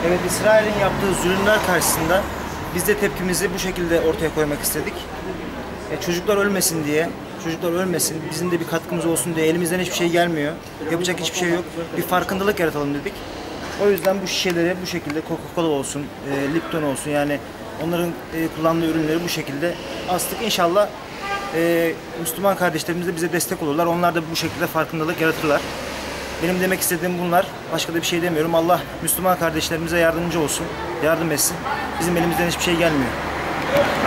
Evet, İsrail'in yaptığı zulümler karşısında biz de tepkimizi bu şekilde ortaya koymak istedik. Çocuklar ölmesin diye, çocuklar ölmesin, bizim de bir katkımız olsun diye elimizden hiçbir şey gelmiyor. Yapacak hiçbir şey yok. Bir farkındalık yaratalım dedik. O yüzden bu şişeleri bu şekilde Coca-Cola olsun, Lipton olsun, yani onların kullandığı ürünleri bu şekilde astık. İnşallah Müslüman kardeşlerimiz de bize destek olurlar. Onlar da bu şekilde farkındalık yaratırlar. Benim demek istediğim bunlar. Başka da bir şey demiyorum. Allah Müslüman kardeşlerimize yardımcı olsun, yardım etsin. Bizim elimizden hiçbir şey gelmiyor.